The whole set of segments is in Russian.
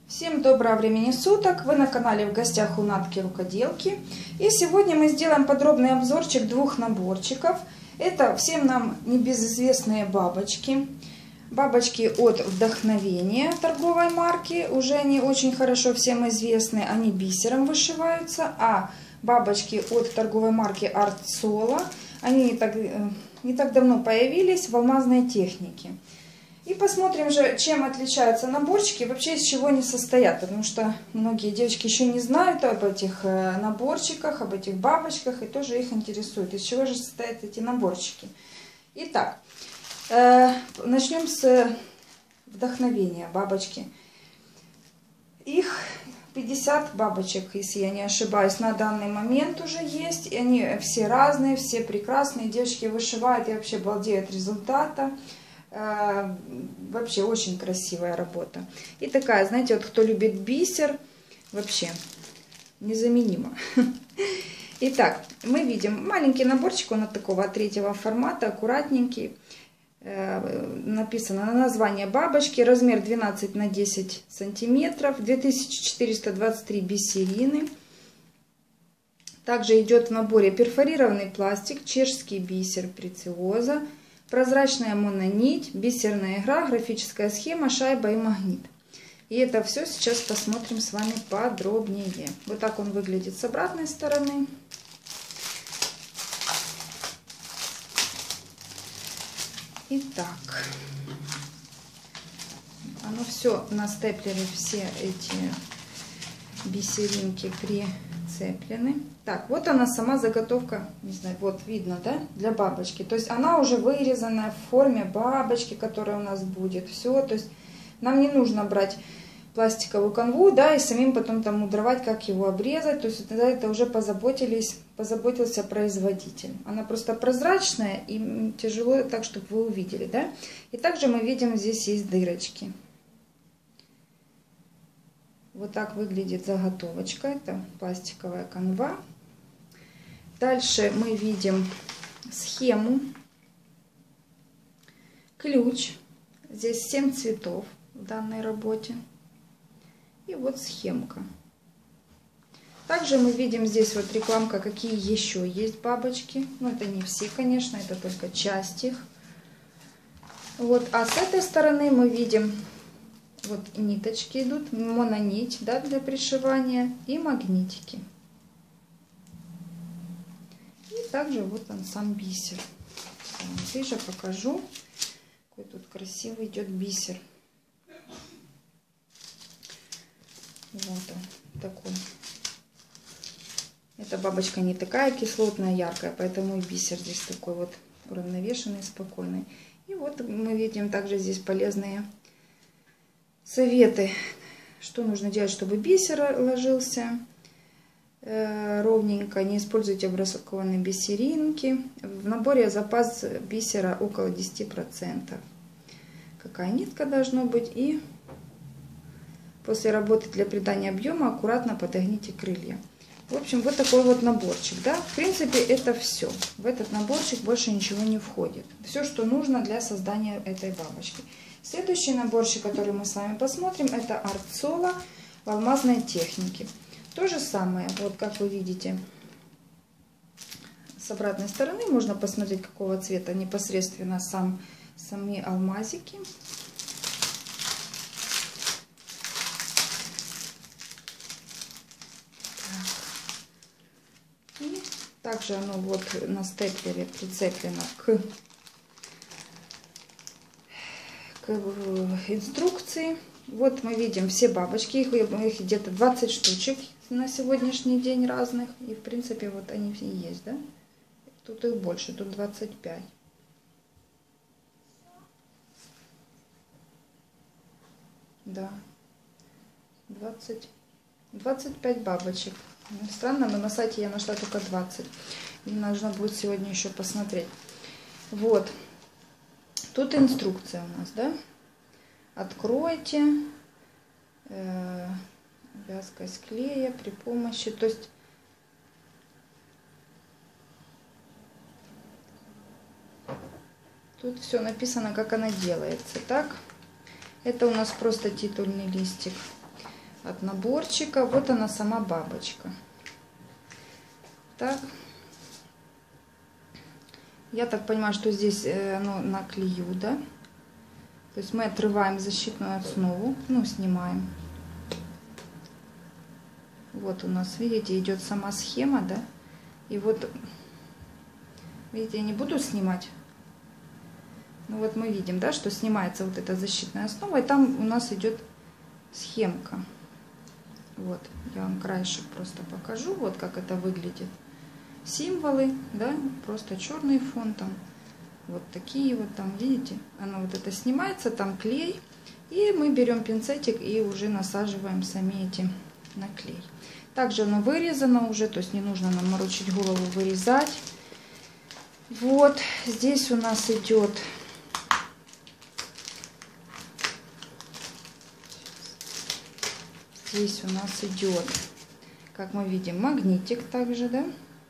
Всем доброго времени суток! Вы на канале В гостях у Натки Рукоделки. И сегодня мы сделаем подробный обзорчик двух наборчиков. Это всем нам небезызвестные бабочки. Бабочки от Вдохновения торговой марки. Уже они очень хорошо всем известны. Они бисером вышиваются. А бабочки от торговой марки Art Solo, они не так давно появились в алмазной технике. И посмотрим же, чем отличаются наборчики, вообще из чего они состоят. Потому что многие девочки еще не знают об этих наборчиках, об этих бабочках, и тоже их интересует, из чего же состоят эти наборчики. Итак, начнем с Вдохновения бабочки. Их 50 бабочек, если я не ошибаюсь, на данный момент уже есть. И они все разные, все прекрасные. Девочки вышивают и вообще балдеют от результата. Вообще очень красивая работа. И такая, знаете, вот кто любит бисер, вообще незаменимо. Итак, мы видим маленький наборчик, он от такого третьего формата, аккуратненький. Написано на название бабочки, размер 12 на 10 сантиметров, 2423 бисерины. Также идет в наборе перфорированный пластик, чешский бисер прециоза, прозрачная мононить, бисерная игра, графическая схема, шайба и магнит. И это все сейчас посмотрим с вами подробнее. Вот так он выглядит с обратной стороны. Итак, оно все на степлере, все эти бисеринки прицеплены. Так, вот она сама заготовка, не знаю, вот видно, да, для бабочки. То есть она уже вырезанная в форме бабочки, которая у нас будет. Все, то есть нам не нужно брать пластиковую канву, да, и самим потом там мудровать, как его обрезать. То есть это уже позаботился производитель. Она просто прозрачная и тяжело так, чтобы вы увидели, да. И также мы видим, здесь есть дырочки. Вот так выглядит заготовочка. Это пластиковая канва. Дальше мы видим схему, ключ. Здесь 7 цветов в данной работе. И вот схемка. Также мы видим здесь вот рекламка, какие еще есть бабочки. Ну, это не все, конечно, это только часть их. Вот, а с этой стороны мы видим, вот ниточки идут, мононить, да, для пришивания, и магнитики. И также вот он сам бисер. Ближе покажу, какой тут красивый идет бисер. Вот он такой. Эта бабочка не такая кислотная, яркая, поэтому и бисер здесь такой вот уравновешенный, спокойный. И вот мы видим также здесь полезные советы, что нужно делать, чтобы бисер ложился ровненько. Не используйте бракованные бисеринки. В наборе запас бисера около 10%. Какая нитка должна быть. И после работы для придания объема аккуратно подогните крылья. В общем, вот такой вот наборчик. Да? В принципе, это все. В этот наборчик больше ничего не входит. Все, что нужно для создания этой бабочки. Следующий наборчик, который мы с вами посмотрим, это Art Solo в алмазной технике. То же самое, вот как вы видите, с обратной стороны можно посмотреть, какого цвета непосредственно сами алмазики. И также оно вот на степлере прицеплено к инструкции. Вот мы видим все бабочки, их где-то 20 штучек на сегодняшний день разных. И в принципе вот они все есть, да? Тут их больше, тут 25. Да, 25 бабочек. Странно, но на сайте я нашла только 20. И нужно будет сегодня еще посмотреть. Вот. Тут инструкция у нас, да? Откройте. Вязкость клея при помощи. То есть тут все написано, как она делается. Так, это у нас просто титульный листик. от наборчика. Вот она сама бабочка. Так. Я так понимаю, что здесь оно на клею, да? То есть мы отрываем защитную основу, ну, снимаем. Вот у нас, видите, идет сама схема, да? И вот, видите, я не буду снимать. Ну вот мы видим, да, что снимается вот эта защитная основа, и там у нас идет схемка. Вот, я вам краешек просто покажу, вот как это выглядит. Символы, да, просто черный фон там. Вот такие вот там, видите, оно вот это снимается, там клей. И мы берем пинцетик и уже насаживаем сами эти на клей. Также оно вырезано уже, то есть не нужно нам морочить голову, вырезать. Вот здесь у нас идет как мы видим, магнитик также, да,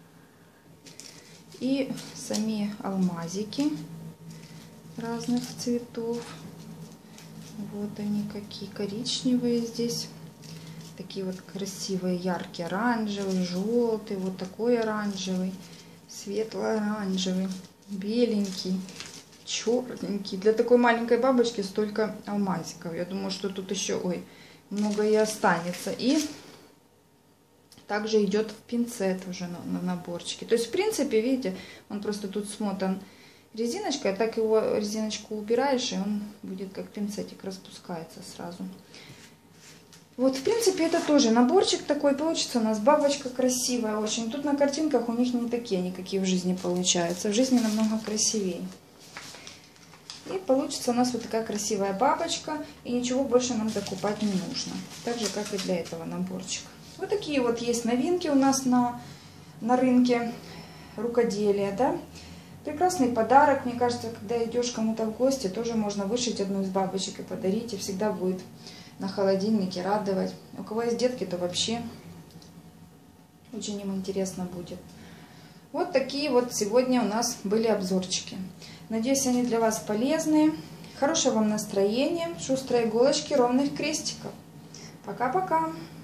и сами алмазики разных цветов. Вот они какие, коричневые здесь. Такие вот красивые, яркие, оранжевый, желтый, вот такой оранжевый, светло-оранжевый, беленький, черненький. Для такой маленькой бабочки столько алмазиков. Я думаю, что тут еще, ой, много и останется. И также идет в пинцет уже на наборчике. То есть, в принципе, видите, он просто тут смотан резиночкой, а так его резиночку убираешь, и он будет как пинцетик, распускается сразу. Вот, в принципе, это тоже наборчик такой получится. У нас бабочка красивая очень. Тут на картинках у них не такие никакие в жизни получаются. В жизни намного красивее. И получится у нас вот такая красивая бабочка. И ничего больше нам закупать не нужно. Так же, как и для этого наборчика. Вот такие вот есть новинки у нас на рынке рукоделия, да. Прекрасный подарок. Мне кажется, когда идешь кому-то в гости, тоже можно вышить одну из бабочек и подарить. И всегда будет на холодильнике радовать. У кого есть детки, то вообще очень им интересно будет. Вот такие вот сегодня у нас были обзорчики. Надеюсь, они для вас полезные. Хорошего вам настроения, шустрой иголочки, ровных крестиков. Пока-пока!